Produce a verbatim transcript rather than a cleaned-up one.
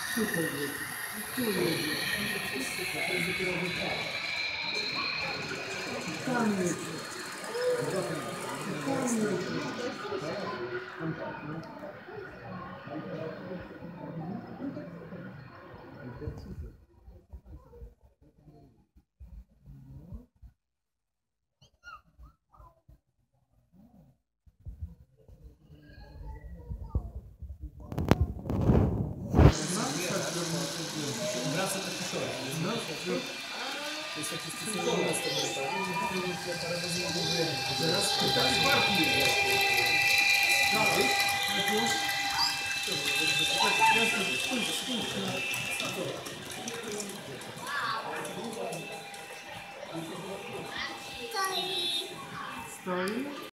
Tutaj jedzie. Tu jedzie. To jest dopiero wypadek. Tam jedzie. Tam jedzie. Tam tak, no. Wraca taki szorek. No, to jest taki specjalny z tego teraz tutaj barki jest. Dalej. Najpierw. Spójrz, spójrz na... Stoi. Stoi.